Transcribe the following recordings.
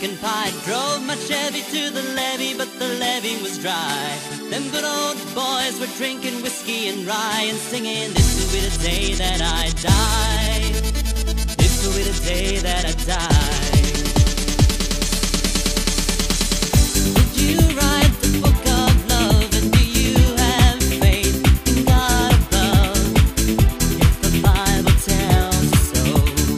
American Pie. Drove my Chevy to the levee, but the levee was dry. Them good old boys were drinking whiskey and rye and singing, this will be the day that I die. This will be the day that I die. Did you write the book of love, and do you have faith in God above? If the Bible tells you so.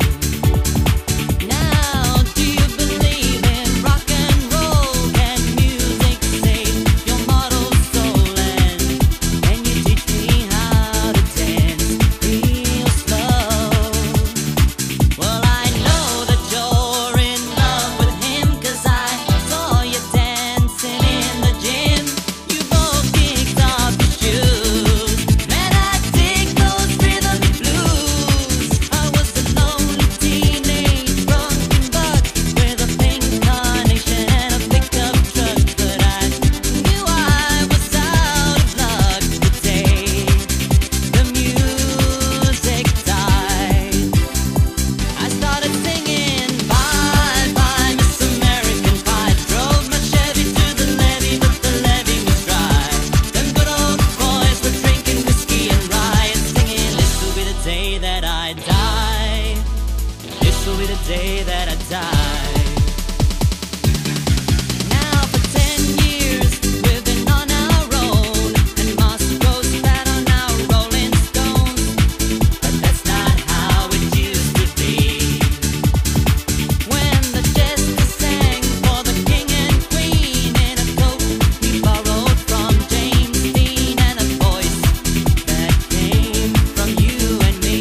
Now, do you believe in rock and roll? Can music save your mortal soul? And can you teach me how to dance real slow? Well, I know that you're in love with him, 'cause I saw you dancing in the gym. You both kicked off your shoes. Man, I dig those rhythm blues. I was a lonely teenage drunken buck with a pink carnation and a pickup truck, but I knew I was out of luck the day the music died. I started singing, bye, bye, Miss American Pie. Drove my Chevy to the levee, but the levee was dry. Them good old boys were drinking whiskey and rye and singing, this will be the day that I die. This will be the day that I die. Now for 10 years we've been on our own, and Moscow's fat on our Rolling Stones. But that's not how it used to be. When the jester sang for the king and queen in a coat he borrowed from James Dean, and a voice that came from you and me.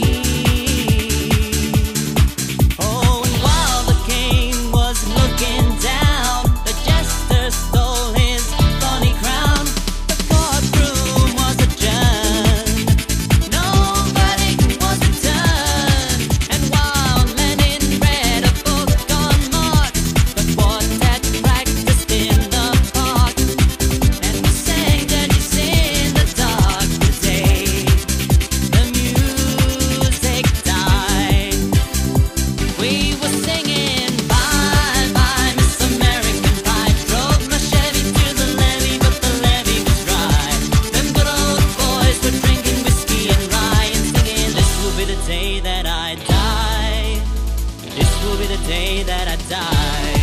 Oh, and while the king was looking down, the jester stole his thorny crown. The courtroom was adjourned. Nobody was returned. And while Lenin read a book on Marx, the quartet practiced in the park, and we sang dirties in the dark the day the music died. We were singing, bye, bye, Miss American Pie. Drove my Chevy to the levee, but the levee was dry. Them good old boys were drinking whiskey and rye and singing, this will be the day that I die. This will be the day that I die.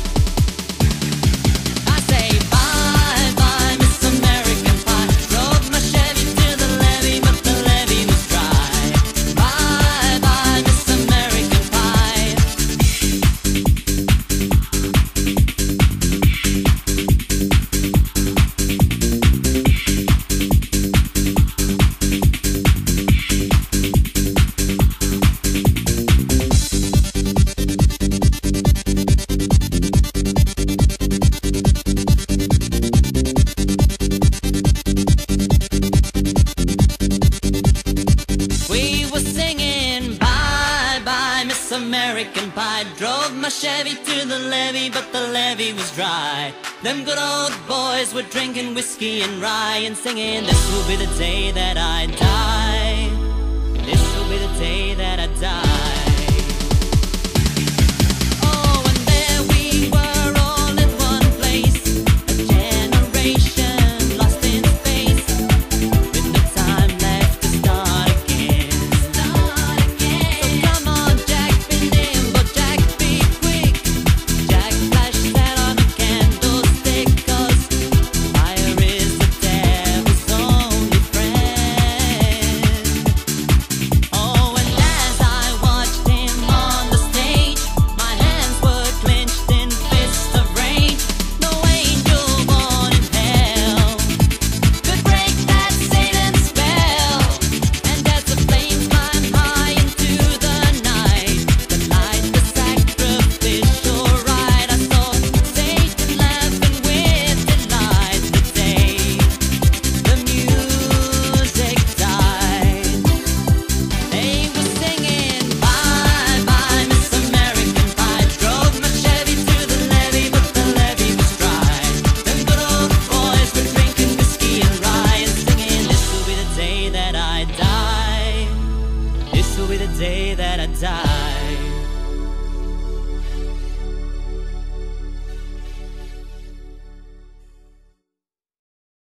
I say, bye, bye, Miss American Pie. Drove my Chevy to the levee, but the levee was dry. Bye, bye, Miss American Pie. We were singing, bye, bye, Miss American Pie. Drove my Chevy to the levee, but the levee was dry. Them good old boys were drinking whiskey and rye and singing, this will be the day that I die. This will be the day that I die. Oh, and there we were all in one place, a generation lost in space, with no time left to start again. So come on, Jack, be nimble, Jack, be quick. Jack, flash that on a candlestick, 'cause fire is the devil's only friend. Oh, and as I watched him on the stage, my hands were clenched in fists of rage. No angel born in hell could break that Satan's spell. And as the flames climb high into the night, the light, the sacrificial rite, I saw Satan laughing with delight the day the music died. They were singing, bye, bye, Miss American Pie. Drove my Chevy to the levee, but the levee was dry. Them good old boys were drinking whiskey and rye and singing, this will be the day that I die. This will be the day that I die.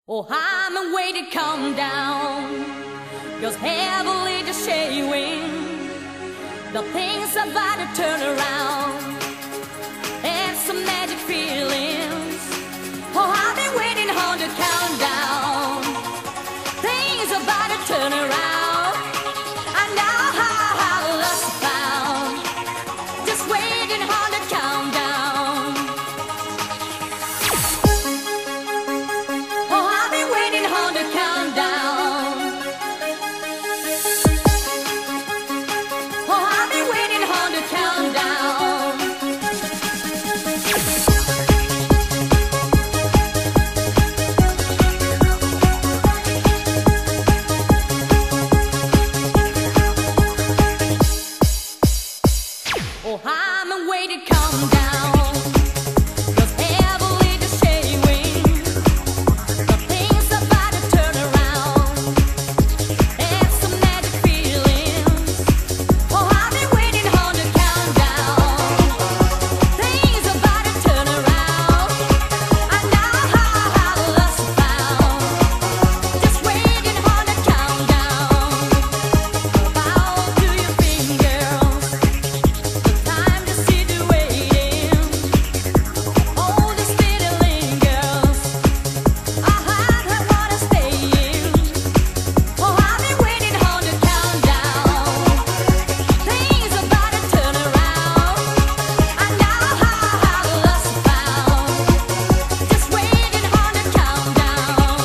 Oh, I'm waiting, calm down, 'cause heavily just shading. The things about to turn around, and some magic feelings. Oh, I've been waiting on the countdown. Things about to turn around. I know how lost I found. Just waiting on the countdown. Oh, I've been waiting on the countdown. Oh, I've been waiting on the countdown. Oh, I'm waiting, calm down, 'cause heavily just shading. The things about to turn around, and some magic feelings. Oh, I've been waiting on the countdown. Things about to turn around. I know how lost I found. Just waiting on the countdown. Bow to your fingers. Time to sit waiting. All this little lingers. I wanna stay in. Oh, I've been waiting on the countdown. Things about to turn around. I know how lost I found. Just waiting on the countdown.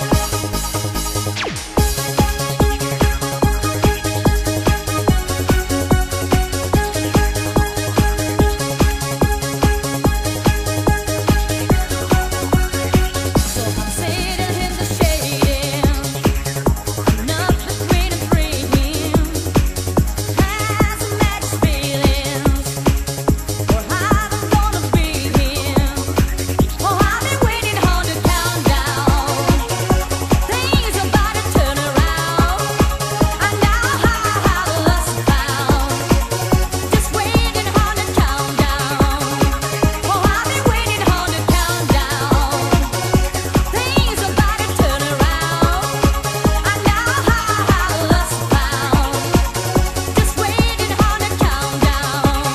So I'm sitting in the shading, not between and freeing. Has matched feelings, or I don't wanna be here. Oh, I've been waiting on the countdown. Things about to turn around. I know how lost I found. Just waiting on the countdown. Oh, I've been waiting on the countdown. Things about to turn around. I know how lost I found. Just waiting on the countdown.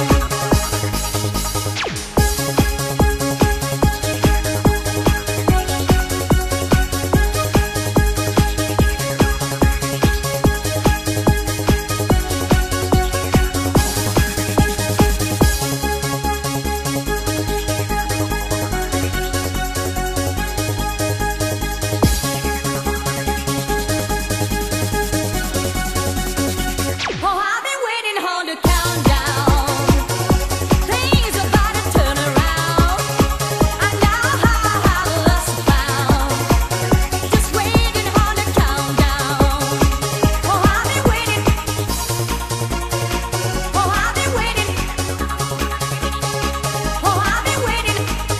Oh, I've been waiting on the countdown. Things about to turn around. I know how lost I found. Just waiting on the countdown. Oh, I've been waiting. Oh, I've been waiting. Oh, I've been waiting.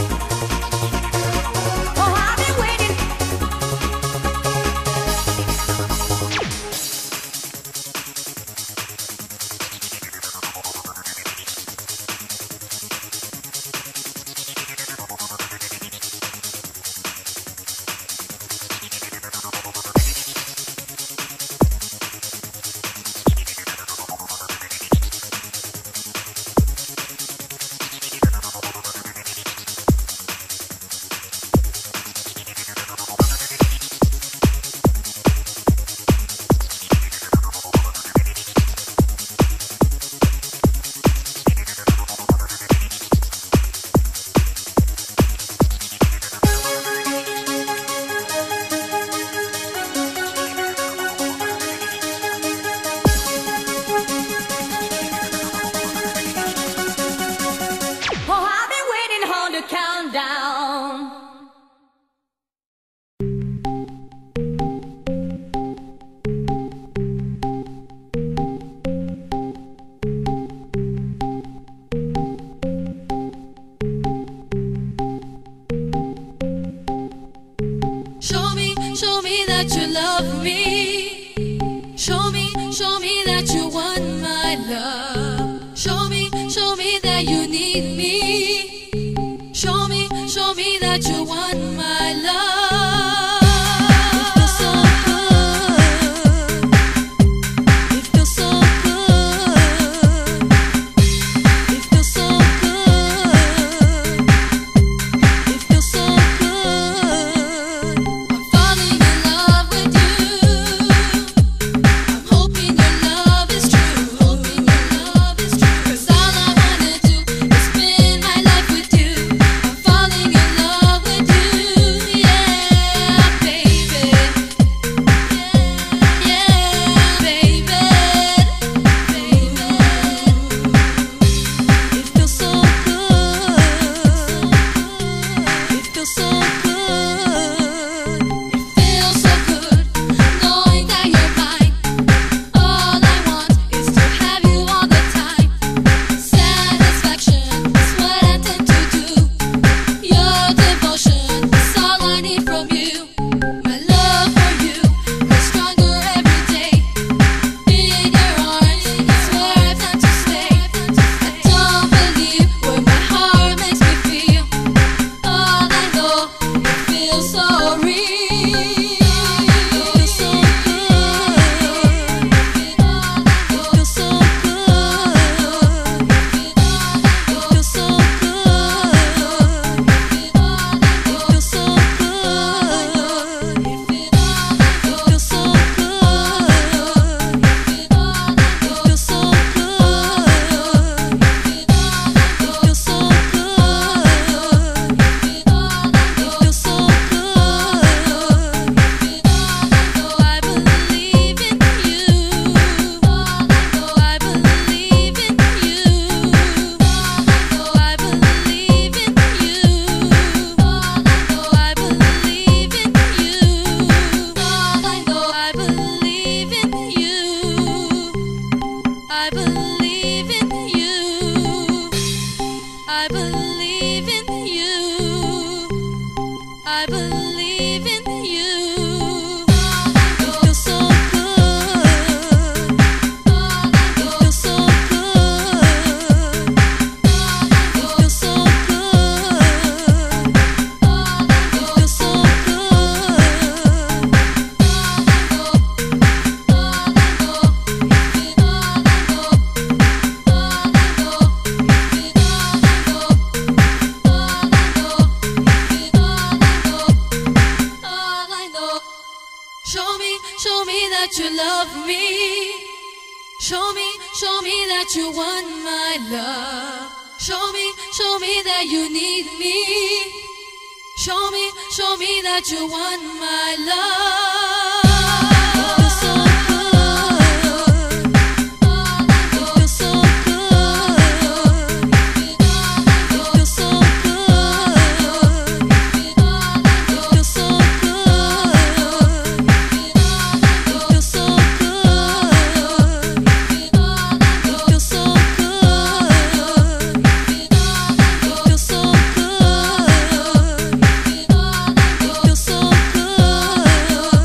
Oh, I've been waiting. Oh, I've been waiting on the countdown. Show me that you love me. Show me that you want my love. Show me that you need me. Show me that you want my love. Show me that you want my love. Show me that you need me. Show me that you want my love. You're so good. You're so good. You're so good. You're so good. You're so good. You're so good. You're so good. You're so good.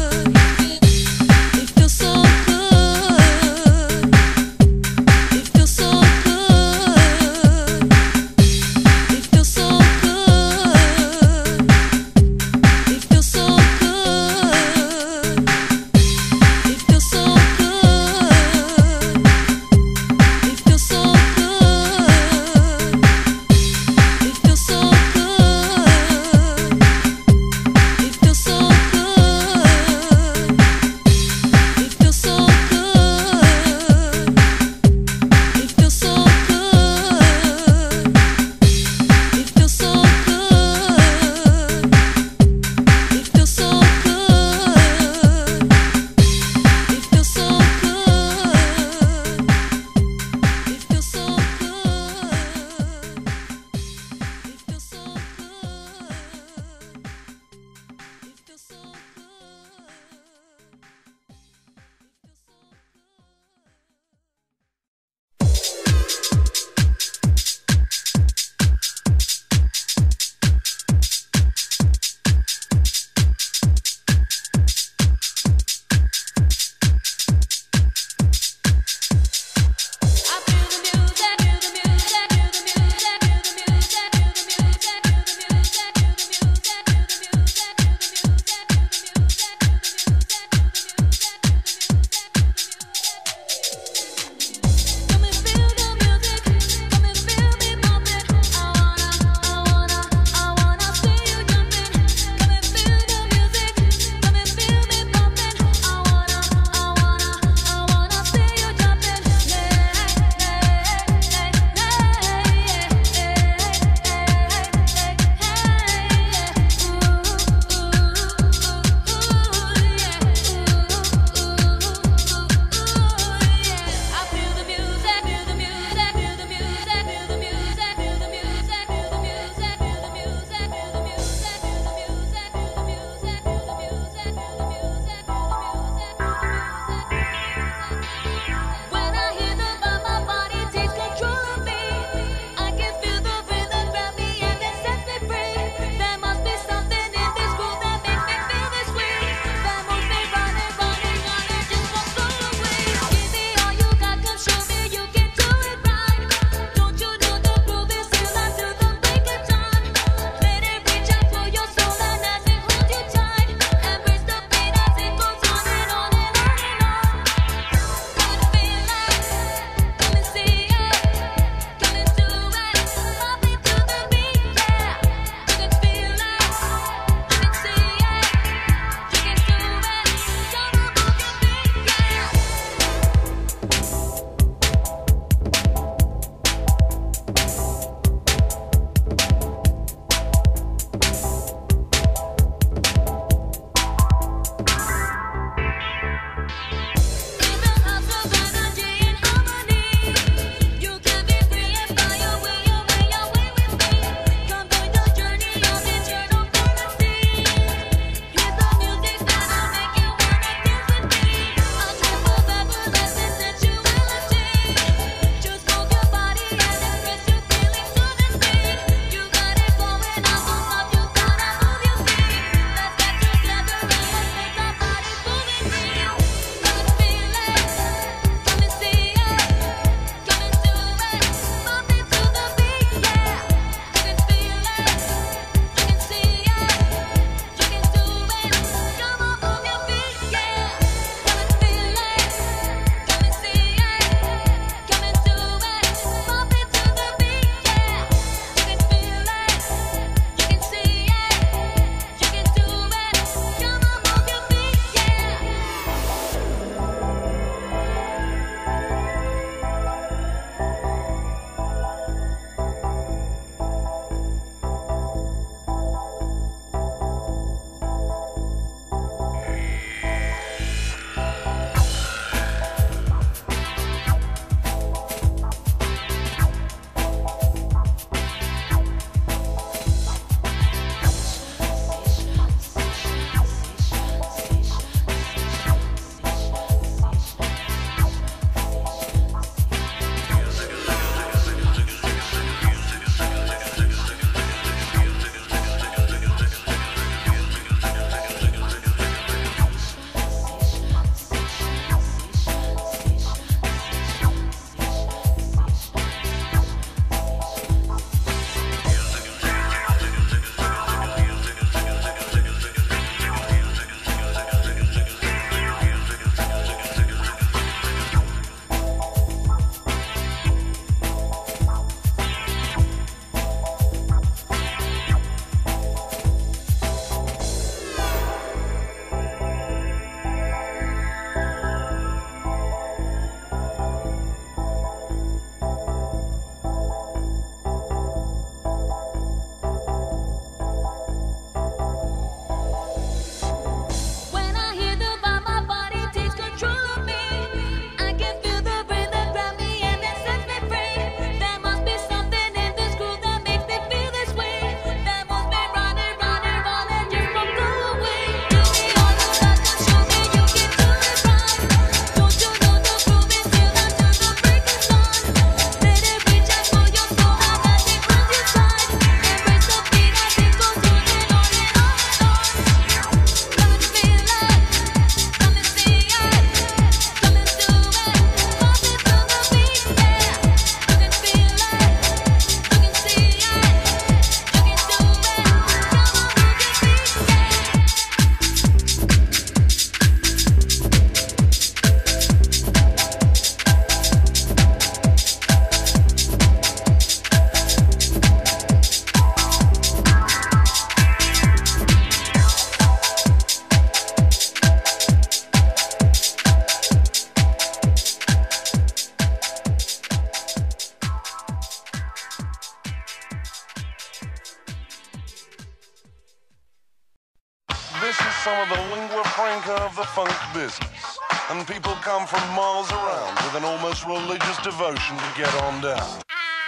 some of the lingua franca of the funk business, and people come from miles around with an almost religious devotion to get on down.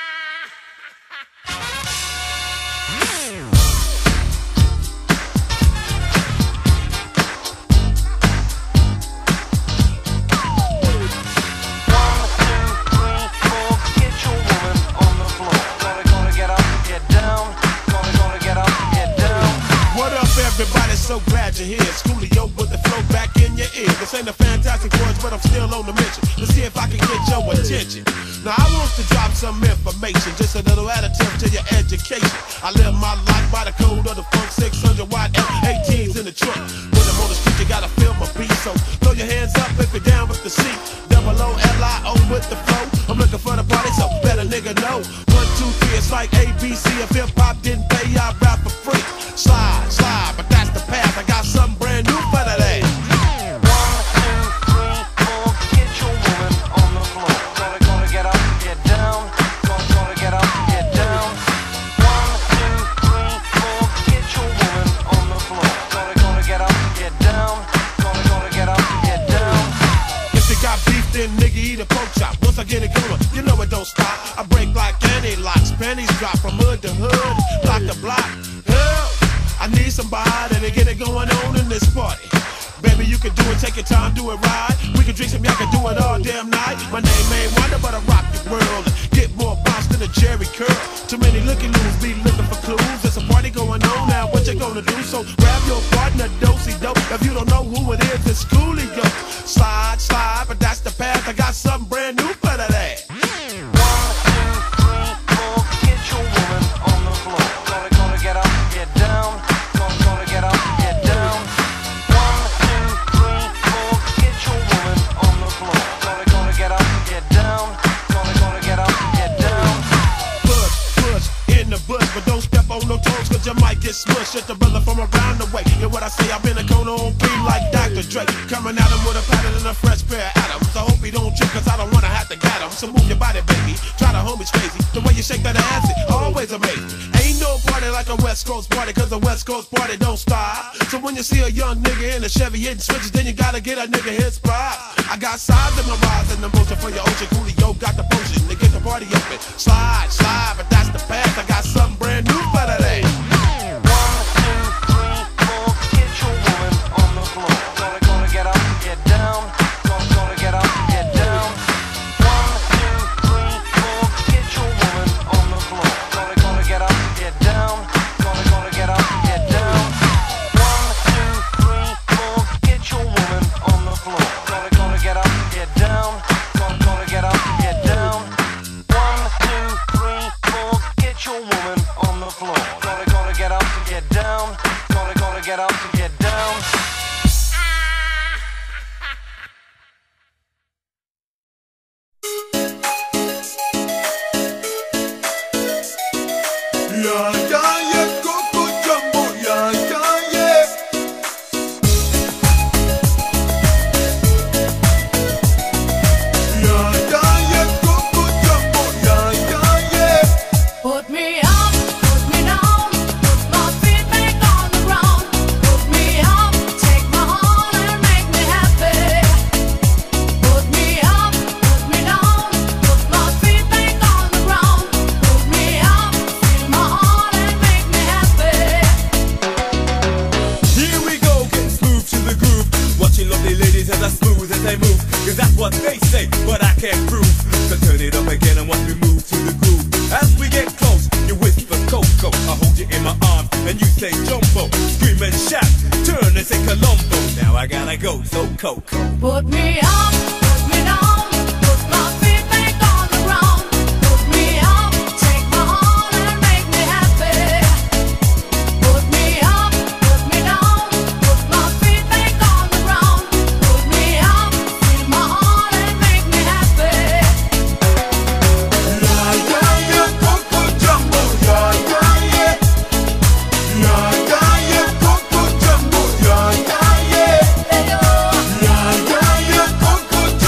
Everybody's so glad you're here. Schoolio with the flow back in your ear. This ain't a fantastic voice, but I'm still on the mission to see if I can get your attention. Now I want to drop some information, just a little additive to your education. I live my life by the code of the funk 600 watt F18s in the truck. When I'm on the street, you gotta feel my beat. So throw your hands up if you're down with the seat. Double O-L-I-O with the flow. I'm looking for the party, so let a nigga know. 1, 2, 3, it's like ABC. If hip hop didn't pay, I rap for free. Slide, slide, but that's the path. I got something brand new for today. 1, 2, 3, 4, get your woman on the floor. Gonna get up, get down. Gonna get up, get down. 1, 2, 3, 4, get your woman on the floor. Gonna get up, get down. Gonna get up, get down. If you got beef, then nigga eat a pork chop. Once I get it going, you know it don't stop. I break like any locks, pennies drop from hood to hood, block to block. I need somebody to get it going on in this party. Baby, you can do it, take your time, do it right. We can drink some, y'all can do it all damn night. My name ain't Wonder, but I rock the world. Get more bounce than a Jerry curl. Too many looky-loos be looking for clues. There's a party going on now, what you gonna do? So grab your partner, do-si-do. If you don't know who it is, it's Coolio. Slide, slide, but that's the path. I got something brand new for today. 1, 2, 3, 4, get your woman on the floor. Gonna get up, get down. Gonna get up, get down. 1, 2, 3, 4, get your woman on the floor. Gonna get up, get down. Gonna get up, get down. Push in the bush, but don't step on no toes, cause you might get smushed. It's the brother from around the way. And what I say, I've been a cone on beat like Dr. Dre. Coming at him with a pattern and a fresh pair of atoms. I hope he don't trip, cause I don't wanna have to get him. So move your body, baby. Try to homie's crazy. The way you shake that ass, it always amazing. Ain't no party like a West Coast party, cause the West Coast party don't stop. So when you see a young nigga in a Chevy hitting switches, then you gotta get a nigga his spot. I got sides in my rise and the motion for your ocean. Coolio got the potion to get the party open. Slide, slide, but that's the path. I got something brand new for today. 1, 2, 3, 4, get your woman on the floor. Gonna get up, get down. Gonna get up, get down. 1, 2, 3, 4, get your woman on the floor. Gonna get up, get down. Gonna get up, get down. 1, 2, 3, 4, get your woman on the floor. Gonna get up, get down. Gonna get up, get down. 1, 2, 3, 4, get your woman on the floor. Gonna get up to get down. Gonna get up to get down. Yeah, yeah, yeah, Coco Jumbo, yeah, yeah, yeah. Yeah, yeah, yeah, Coco Jumbo, yeah, yeah, yeah. Put me up, put me down, put my feet back on the ground. Put me up, take my heart and make me happy. Put me up, put me down, put my feet back on the ground. Put me up, feel my heart and make me happy. Here we go, getting smooth to the groove. Watching lovely ladies as I smooth as they move. Cause that's what they say, but I can't prove. So turn it up again and watch me move to the groove. As we get close, you whisper Coco. I hold you in my arms and you say Jumbo. Scream and shout, turn and say Colombo. Now I gotta go, so Coco. Put me up, put me down, put my feet back on the ground. Put me up, take my heart and make me happy. Put me up, put me down, put my feet back on the ground. Put me up, feel my heart and make me happy. Yeah, yeah, yeah, Coco Jumbo, yeah, yeah, yeah. Yeah, yeah, yeah, Coco Jumbo, yeah, yeah, yeah. Yeah, yeah, yeah, Coco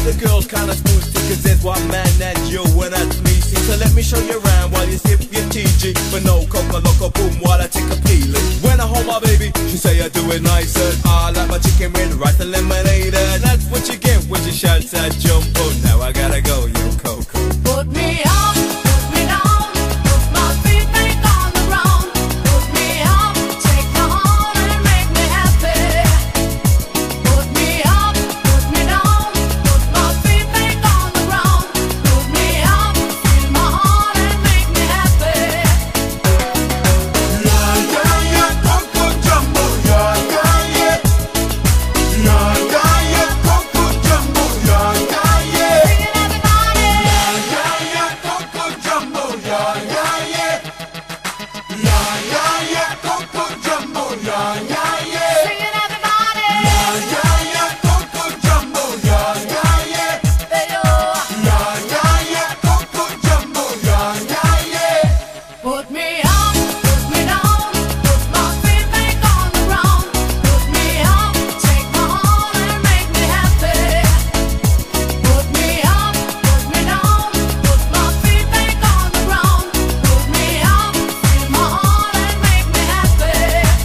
the girls kinda smooth too, cause there's one man and you, and that's me. See, so let me show you around while you sip your TG. But no coca loco boom while I take a peeling. When I hold my baby, she say I do it nicer. I like my chicken with rice and lemonade. And that's what you get when she shouts at Jumbo. Now I gotta go, yo Coco. Put me up, put me down, put my feet back on the ground. Put me up, take my heart and make me happy. Put me up, put me down, put my feet back on the ground. Put me up, fill my heart and make me happy. Yeah, yeah, yeah, Coco Jumbo, yeah, yeah, yeah. Yeah, yeah, yeah, Coco Jumbo, yeah, yeah, yeah. Singing everybody. Yeah, yeah, Coco Jumbo, yeah, yeah, yeah. Yeah, yeah, yeah, Coco Jumbo, yeah, yeah, yeah. Singing everybody. Yeah, yeah, Coco Jumbo, yeah, yeah, yeah. They do. Yeah, yeah, Coco Jumbo, yeah, yeah, yeah. Put me up, put me down, put my feet back on the ground. Put me up, take my heart and make me happy. Put me up, put me down, put my feet back on the ground. Put me up, fill my heart and make me happy.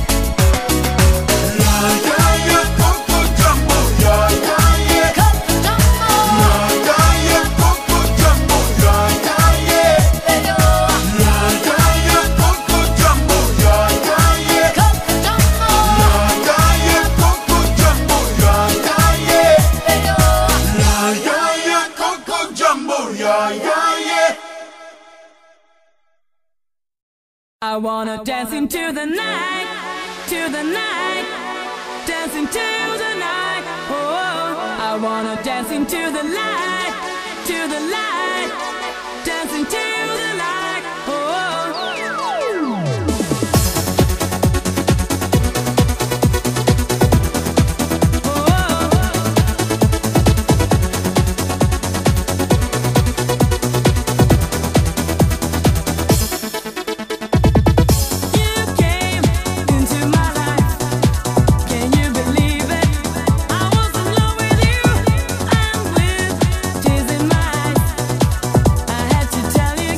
Yeah, yeah, Coco Jumbo, yeah, yeah, yeah. Coco Jumbo, Yeah, yeah, Coco Jumbo, yeah, yeah, yeah. they do. Yeah, yeah, Coco Jumbo, yeah, yeah, yeah. Coco Jumbo, Yeah, yeah, Coco Jumbo, yeah, yeah, yeah. they do. Yeah, Coco Jumbo, yeah, yeah, yeah. I wanna dance into the night, dance into the night. Oh, I wanna dance into the light, dance into the light. Oh. You came into my life. Can you believe it? I was in love with you, and with tears in my eyes, I had to tell you.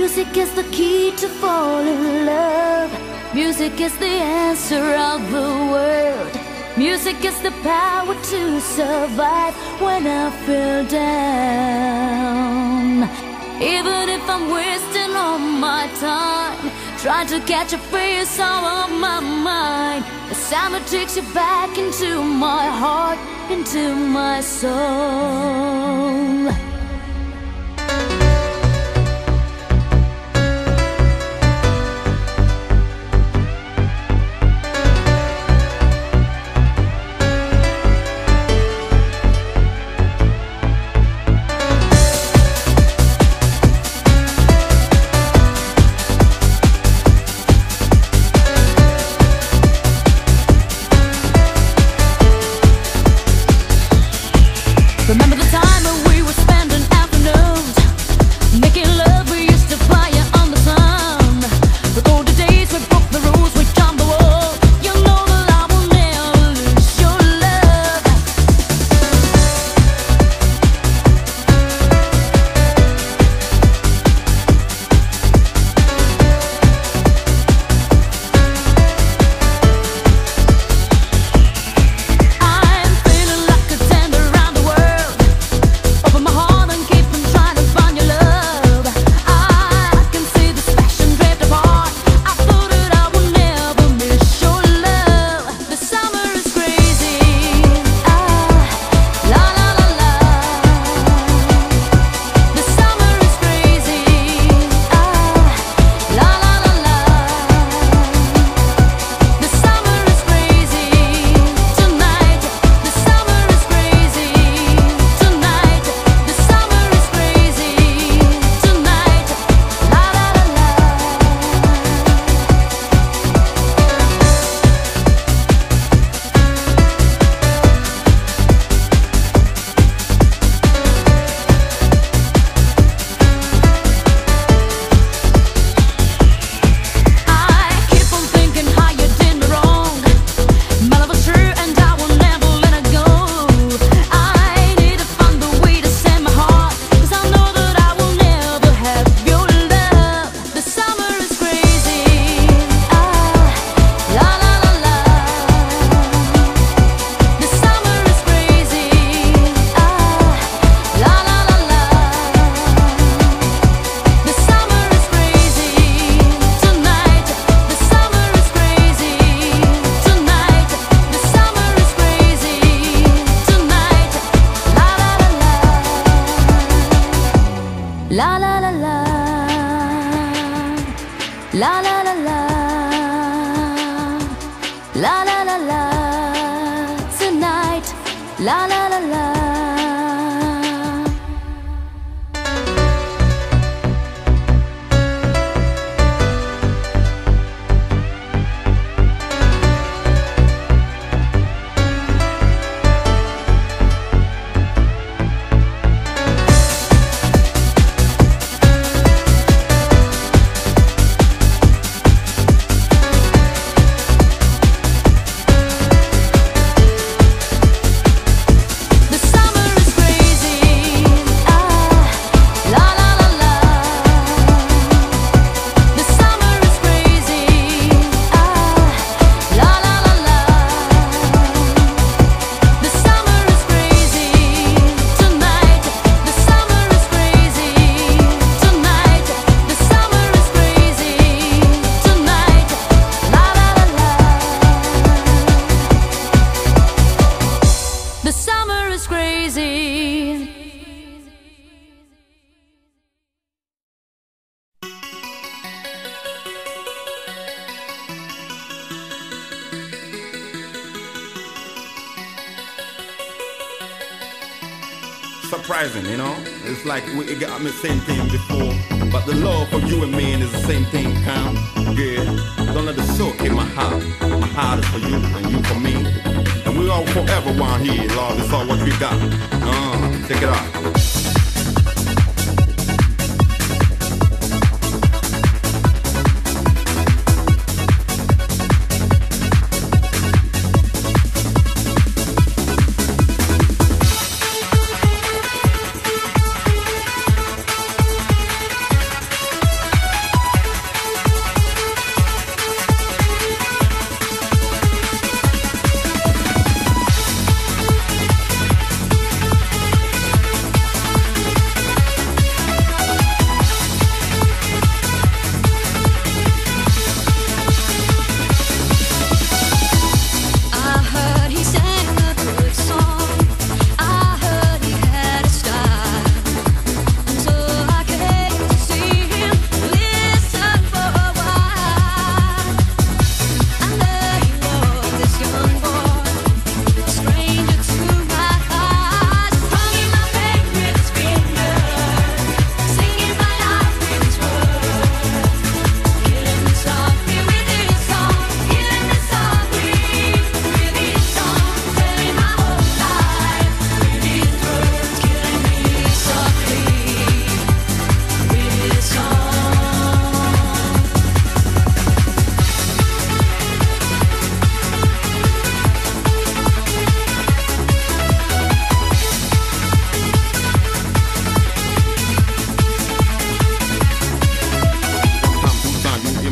Music is the key to fall in love. Music is the answer of the world. Music is the power to survive when I feel down. Even if I'm wasting all my time trying to catch a face out of my mind, the summer takes you back into my heart, into my soul. Remember the time when we were spending afternoons making love, we used to fire on the sun. The golden days, we broke the rules, we jumped the wall. You know that I will never lose your love. I'm feeling like a tender around the world. Open my heart and keep on trying to find your love. I can see this passion drift apart. I thought that I would never miss your love. The summer is crazy. La la la la. The summer is crazy. La la la la. The summer is crazy tonight. The summer is crazy tonight. The summer is crazy tonight. La la la la. I keep on thinking how you did me wrong. My love was true and I will never let it go. I need to find a way to send my heart, 'cause I know that I will never have your love. The summer is crazy. La la la la. The summer is crazy. La la la la. The summer is crazy tonight. The summer is crazy tonight. The summer is crazy tonight. La la la la. La la la la. La la la la. La la la la. Tonight. La la la la. The summer is crazy. La la la la. The summer is crazy. La la la la. The summer is crazy tonight. The summer is crazy tonight. The summer is crazy tonight. La la la la. The summer is crazy. Surprising, you know? It's like it got me same thing before, but the love for you and me is the same thing, count. Yeah, don't let it soak in my heart. My heart is for you and you for me, and we all forever one here. Lord, it's all what we got. Check it out.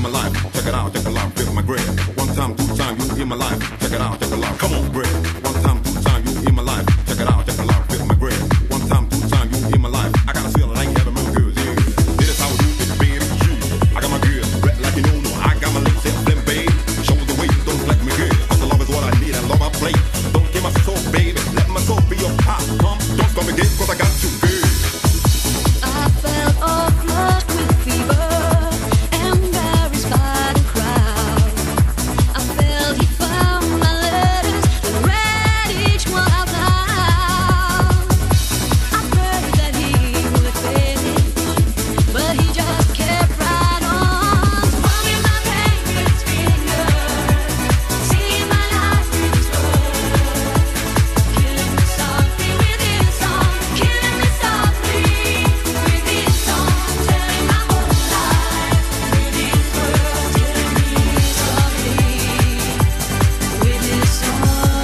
my life. Check it out, feel my grip. One time, two time, you in my life. Check it out, come on, grip. One time, two time, you in my life. Check it out, feel my grip. One time, two time, you in my life. I got a feeling I ain't having my good, yeah. This is how we do it, baby, you. I got my good, rap like you know, no. I got my lips and them, baby. Show the way, don't let me good. Cause the love is what I need, and love I play. Don't give my soul, baby. Let my soul be your pop, pump. Don't stop again, cause I got you good. I felt all flushed with fever, embarrassed by the crowd. I felt he found my letters and read each one out loud. I prayed that he would finish, but he just kept right on. Humming my pain with his fingers, singing my life with his words, killing me softly with his song, killing me softly with his song, telling my whole life with his words, killing me softly with his song.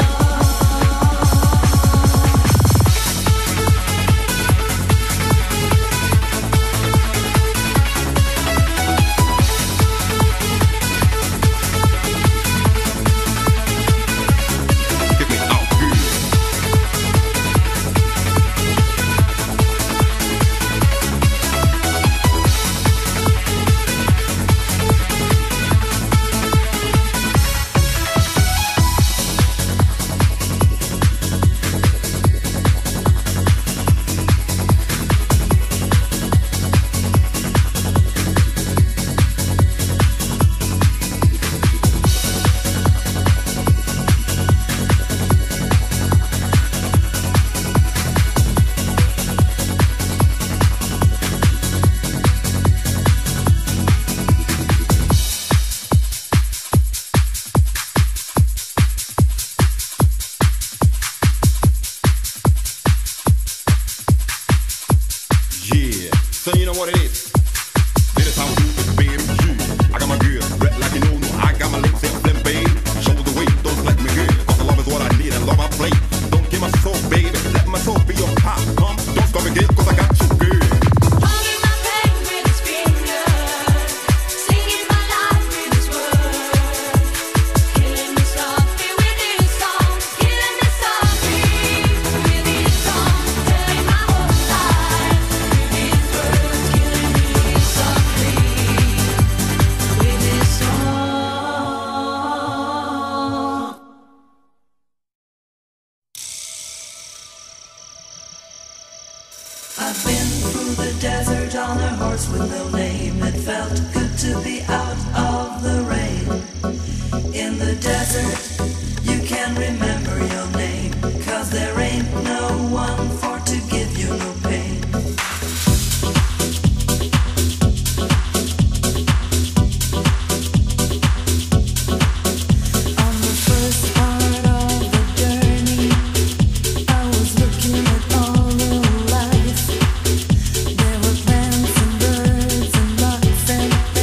Get me out good. Yeah, so you know what it is. This is how we do it, baby. You, I got my good, rap like you know, no. I got my lips and them, babe. Show the way, don't let me good. Cause the love is what I need and love I play. Don't give my soul, baby. Let my soul be your pop, pump. Don't stop again, cause I got you good. Humming my pain with his fingers, singing my life with his words, killing me softly with his song, killing me softly with his song, telling my whole life with his words, killing me softly with his song. I've been through the desert on a horse with no name. It felt good to be out of the rain. In the desert, you can remember your name, 'cause there ain't no one for to give you no pain. On the first part of the journey, I was looking at all the life. There were plants and birds and rocks and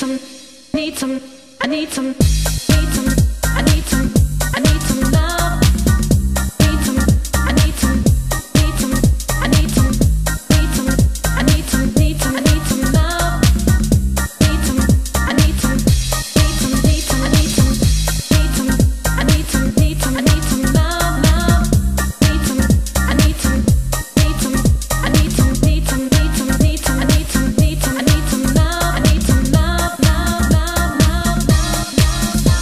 Love.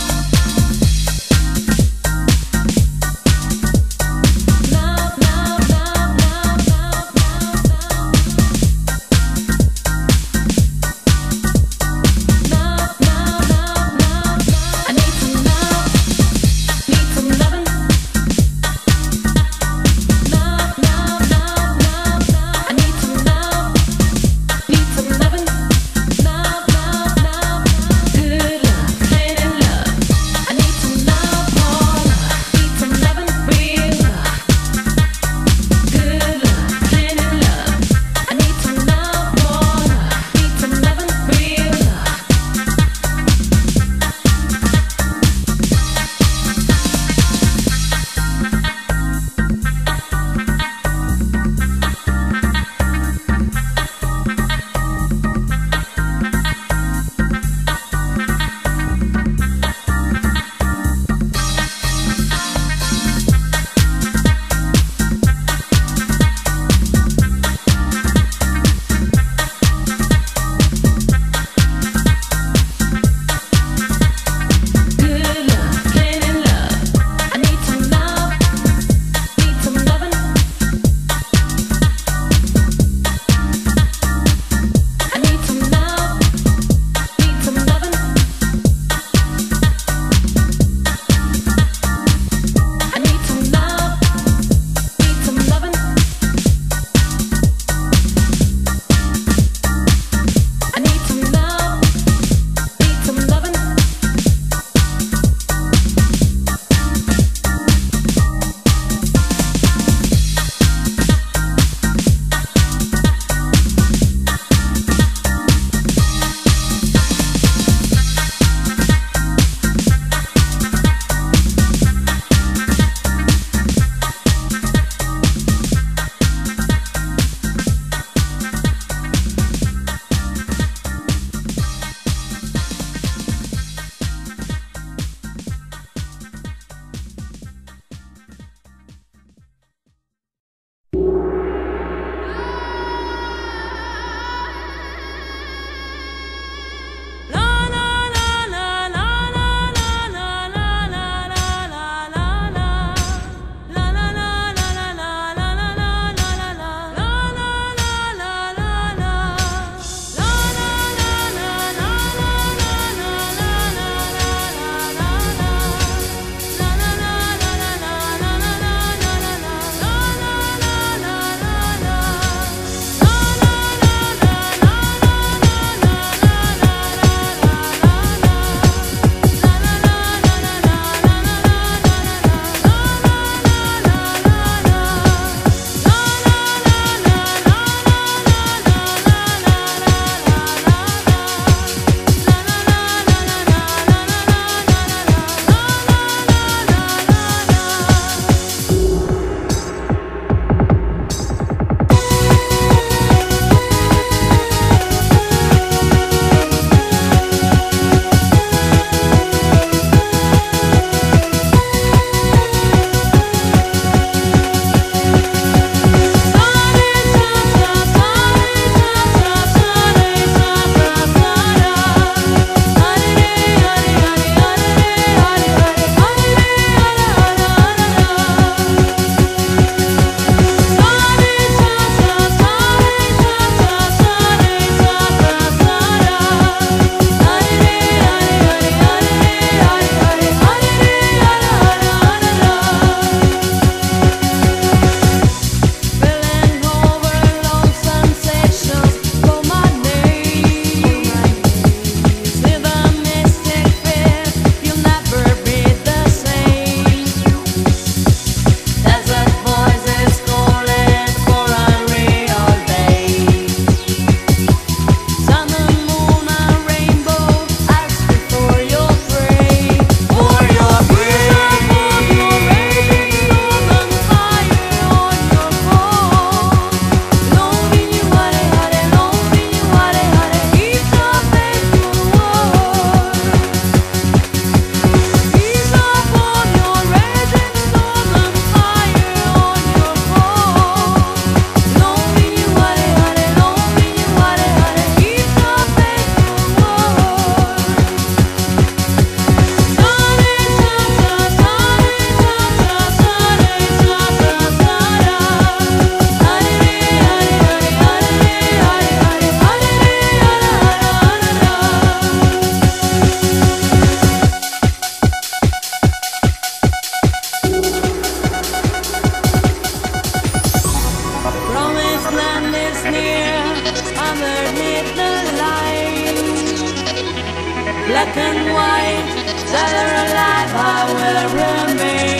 black and white, dead or alive, I will remain.